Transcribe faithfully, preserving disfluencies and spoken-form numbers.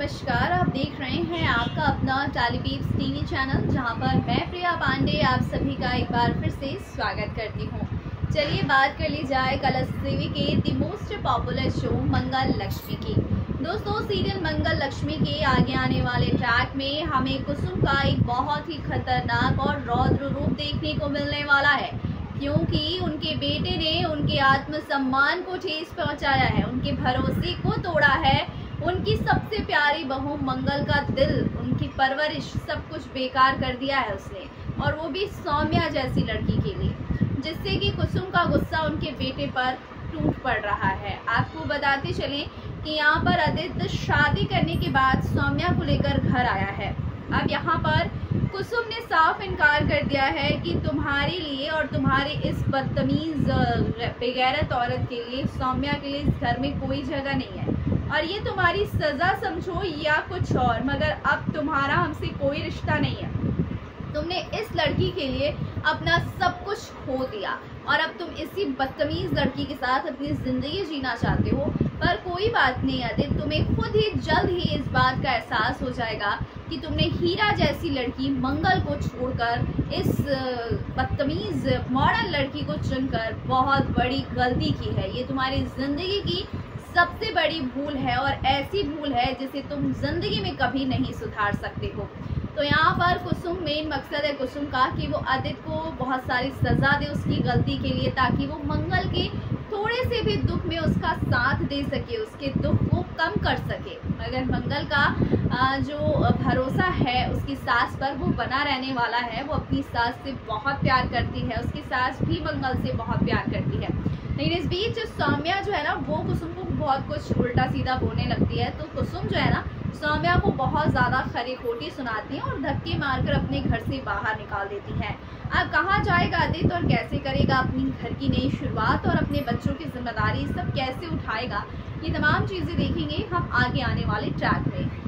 नमस्कार, आप देख रहे हैं आपका अपना टेलीपीप्स टीवी चैनल, जहां पर मैं प्रिया पांडे आप सभी का एक बार फिर से स्वागत करती हूं। चलिए बात कर ली जाए कलर्स टीवी के the most popular show Mangal Lakshmi की। दोस्तों, सीरियल मंगल लक्ष्मी के आगे आने वाले ट्रैक में हमें कुसुम का एक बहुत ही खतरनाक और रौद्र रूप देखने को मिलने वाला है, क्योंकि उनके बेटे ने उनके आत्मसम्मान को ठेस पहुंचाया है, उनके भरोसे को तोड़ा है। उनकी सबसे प्यारी बहू मंगल का दिल, उनकी परवरिश, सब कुछ बेकार कर दिया है उसने, और वो भी सौम्या जैसी लड़की के लिए, जिससे कि कुसुम का गुस्सा उनके बेटे पर टूट पड़ रहा है। आपको बताते चलें कि यहाँ पर आदित्य शादी करने के बाद सौम्या को लेकर घर आया है। अब यहाँ पर कुसुम ने साफ इनकार कर दिया है कि तुम्हारे लिए और तुम्हारे इस बदतमीज बेगैरत औरत के लिए, सौम्या के लिए इस घर में कोई जगह नहीं है, और ये तुम्हारी सजा समझो या कुछ और, मगर अब तुम्हारा हमसे कोई रिश्ता नहीं है। तुमने इस लड़की के लिए अपना सब कुछ खो दिया और अब तुम इसी बदतमीज लड़की के साथ अपनी जिंदगी जीना चाहते हो। पर कोई बात नहीं आदित्य, तुम्हें खुद ही जल्द ही इस बात का एहसास हो जाएगा कि तुमने हीरा जैसी लड़की मंगल को छोड़कर इस बदतमीज मॉडर्न लड़की को चुनकर बहुत बड़ी गलती की है। ये तुम्हारी जिंदगी की सबसे बड़ी भूल है, और ऐसी भूल है जिसे तुम जिंदगी में कभी नहीं सुधार सकते हो। तो यहाँ पर कुसुम, मेन मकसद है कुसुम का कि वो आदित्य को बहुत सारी सजा दे उसकी गलती के लिए, ताकि वो मंगल के थोड़े से भी दुख में उसका साथ दे सके, उसके दुख को कम कर सके। मगर मंगल का जो भरोसा है उसकी सास पर, वो बना रहने वाला है। वो अपनी सास से बहुत प्यार करती है, उसकी सास भी मंगल से बहुत प्यार करती है। लेकिन इस बीच सौम्या जो है ना, वो कुसुम को बहुत कुछ उल्टा सीधा बोलने लगती है। तो कुसुम जो है ना, सौम्या को बहुत ज़्यादा खरी खोटी सुनाती है और धक्के मारकर अपने घर से बाहर निकाल देती है। अब कहाँ जाएगा आदित्य और कैसे करेगा अपनी घर की नई शुरुआत और अपने बच्चों की जिम्मेदारी सब कैसे उठाएगा, ये तमाम चीज़ें देखेंगे हम आगे आने वाले ट्रैक में।